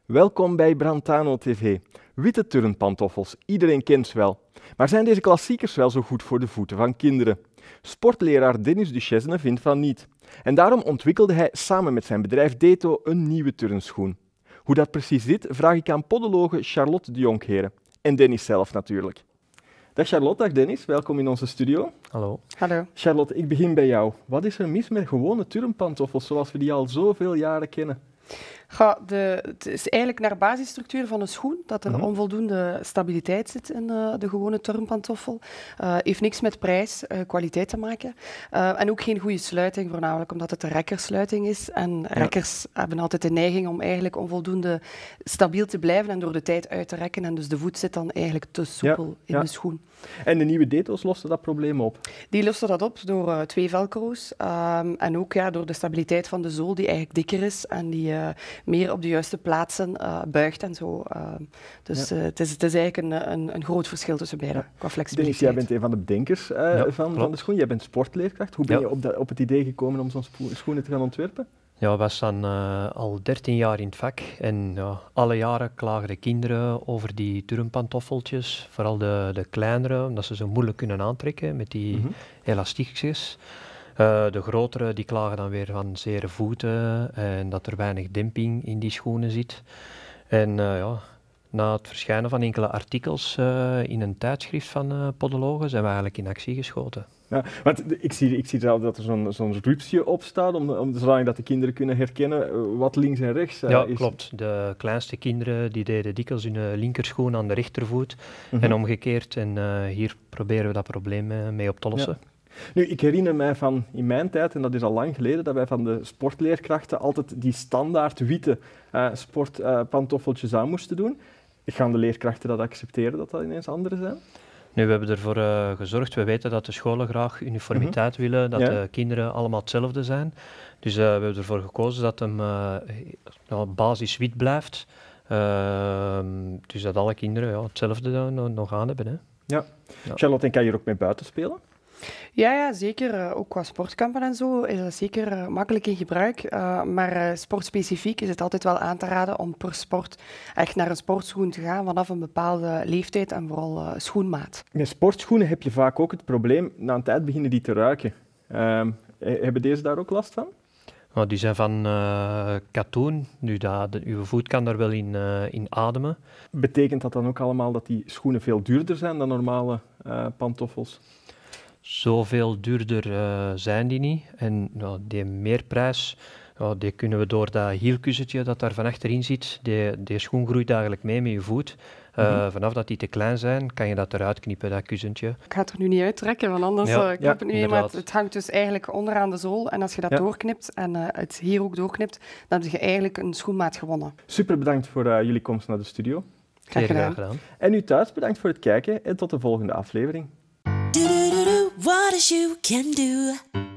Welkom bij Brantano TV. Witte turnpantoffels, iedereen kent ze wel. Maar zijn deze klassiekers wel zo goed voor de voeten van kinderen? Sportleraar Dennis Duchesne vindt van niet. En daarom ontwikkelde hij samen met zijn bedrijf Deto een nieuwe turnschoen. Hoe dat precies zit, vraag ik aan podologe Charlotte de Jonkheren. En Dennis zelf natuurlijk. Dag Charlotte, dag Dennis, welkom in onze studio. Hallo. Hallo. Charlotte, ik begin bij jou. Wat is er mis met gewone turnpantoffels zoals we die al zoveel jaren kennen? Het is eigenlijk naar basisstructuur van een schoen, dat er onvoldoende stabiliteit zit in de gewone turnpantoffel. Heeft niks met prijs, kwaliteit te maken. En ook geen goede sluiting, voornamelijk omdat het een rekkersluiting is. En rekkers hebben altijd de neiging om eigenlijk onvoldoende stabiel te blijven en door de tijd uit te rekken. En dus de voet zit dan eigenlijk te soepel in de schoen. En de nieuwe Deto's lossen dat probleem op? Die lossen dat op door 2 velcro's en ook door de stabiliteit van de zool die eigenlijk dikker is en die meer op de juiste plaatsen buigt en zo. Het is eigenlijk een groot verschil tussen beide qua flexibiliteit. Dus jij bent een van de bedenkers van de schoen. Jij bent sportleerkracht. Hoe ben je op het idee gekomen om zo'n schoenen te gaan ontwerpen? Ja, we staan al 13 jaar in het vak en alle jaren klagen de kinderen over die turnpantoffeltjes, vooral de kleinere, omdat ze zo moeilijk kunnen aantrekken met die elastiekjes. De grotere die klagen dan weer van zere voeten en dat er weinig demping in die schoenen zit. En na het verschijnen van enkele artikels in een tijdschrift van podologen zijn we eigenlijk in actie geschoten. Ja, want ik zie zelf dat er zo'n rupsje op staat, zodat de kinderen kunnen herkennen wat links en rechts is. Klopt. De kleinste kinderen die deden dikwijls hun linkerschoen aan de rechtervoet en omgekeerd. En hier proberen we dat probleem mee op te lossen. Ja. Nu, ik herinner mij van in mijn tijd, en dat is al lang geleden, dat wij van de sportleerkrachten altijd die standaard witte sportpantoffeltjes aan moesten doen. Gaan de leerkrachten dat accepteren, dat ineens andere zijn? Nu, we hebben ervoor gezorgd, we weten dat de scholen graag uniformiteit willen, dat de kinderen allemaal hetzelfde zijn. Dus we hebben ervoor gekozen dat hem basis wit blijft. Dus dat alle kinderen hetzelfde nog aan hebben. Hè. Ja. Charlotte, en kan je er ook mee buiten spelen? Ja, zeker. Ook qua sportkampen en zo is dat zeker makkelijk in gebruik. Maar sportspecifiek is het altijd wel aan te raden om per sport echt naar een sportschoen te gaan vanaf een bepaalde leeftijd en vooral schoenmaat. Met sportschoenen heb je vaak ook het probleem, na een tijd beginnen die te ruiken. Hebben deze daar ook last van? Die zijn van katoen, nu uw voet kan daar wel in ademen. Betekent dat dan ook allemaal dat die schoenen veel duurder zijn dan normale pantoffels? Zoveel duurder zijn die niet. En die meerprijs, die kunnen we door dat hielkussentje dat daar van achterin zit, die schoen groeit eigenlijk mee met je voet. Vanaf dat die te klein zijn, kan je dat eruit knippen, dat kussentje. Ik ga het er nu niet uittrekken, want anders knip het nu in, maar het hangt dus eigenlijk onderaan de zool. En als je dat doorknipt en het hier ook doorknipt, dan heb je eigenlijk een schoenmaat gewonnen. Super bedankt voor jullie komst naar de studio. Graag gedaan. En u thuis, bedankt voor het kijken en tot de volgende aflevering. What as you can do.